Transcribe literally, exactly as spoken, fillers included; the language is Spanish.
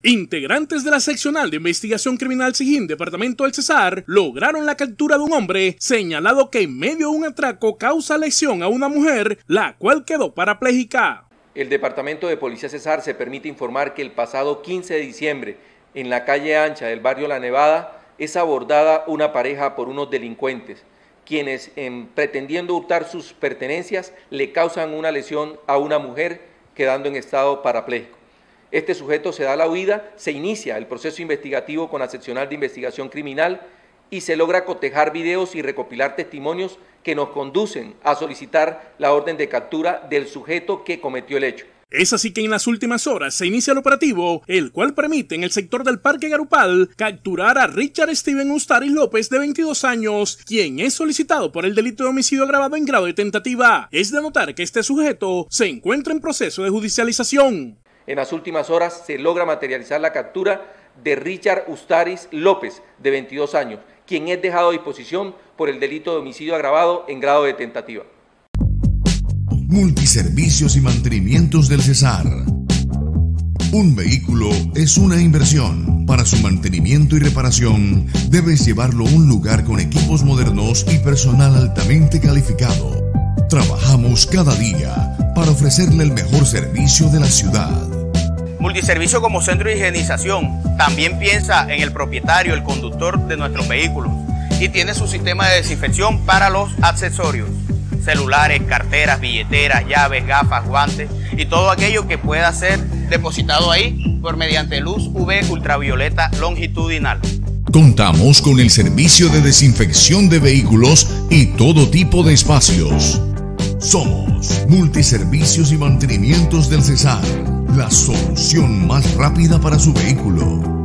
Integrantes de la Seccional de Investigación Criminal SIGIN, Departamento del Cesar, lograron la captura de un hombre señalado que en medio de un atraco causa lesión a una mujer, la cual quedó parapléjica. El Departamento de Policía Cesar se permite informar que el pasado quince de diciembre, en la calle ancha del barrio La Nevada, es abordada una pareja por unos delincuentes, quienes, en, pretendiendo hurtar sus pertenencias, le causan una lesión a una mujer, quedando en estado parapléjico. Este sujeto se da la huida, se inicia el proceso investigativo con la Seccional de Investigación Criminal y se logra cotejar videos y recopilar testimonios que nos conducen a solicitar la orden de captura del sujeto que cometió el hecho. Es así que en las últimas horas se inicia el operativo, el cual permite en el sector del Parque Garupal capturar a Richard Steven Ustaris López, de veintidós años, quien es solicitado por el delito de homicidio agravado en grado de tentativa. Es de notar que este sujeto se encuentra en proceso de judicialización. En las últimas horas se logra materializar la captura de Richard Ustaris López, de veintidós años, quien es dejado a disposición por el delito de homicidio agravado en grado de tentativa. Multiservicios y mantenimientos del Cesar. Un vehículo es una inversión. Para su mantenimiento y reparación, debes llevarlo a un lugar con equipos modernos y personal altamente calificado. Trabajamos cada día para ofrecerle el mejor servicio de la ciudad. Multiservicio como centro de higienización. También piensa en el propietario, el conductor de nuestros vehículos, y tiene su sistema de desinfección para los accesorios: celulares, carteras, billeteras, llaves, gafas, guantes y todo aquello que pueda ser depositado ahí por mediante luz U V ultravioleta longitudinal. Contamos con el servicio de desinfección de vehículos y todo tipo de espacios. Somos Multiservicios y Mantenimientos del Cesar, la solución más rápida para su vehículo.